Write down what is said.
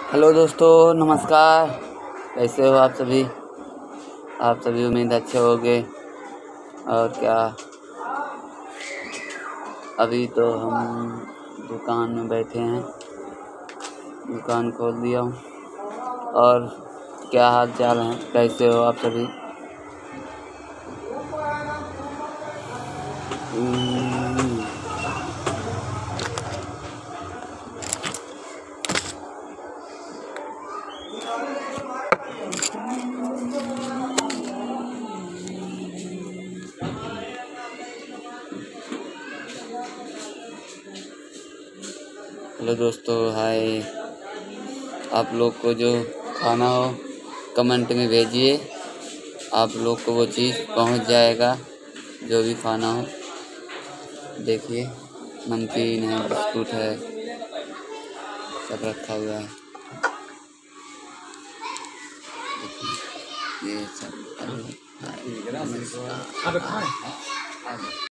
Hello दोस्तों, नमस्कार। कैसे हो आप सभी? आप सभी उम्मीद अच्छे होंगे। और क्या, अभी तो हम दुकान में बैठे हैं, दुकान खोल दिया हूँ। और क्या हाल चाल है, कैसे हो आप सभी? हेलो दोस्तों, हाय। आप लोग को जो खाना हो कमेंट में भेजिए, आप लोग को वो चीज़ पहुंच जाएगा जो भी खाना हो। देखिए, नमकीन है, बिस्कुट है, सब रखा हुआ है। देखिए, ये सब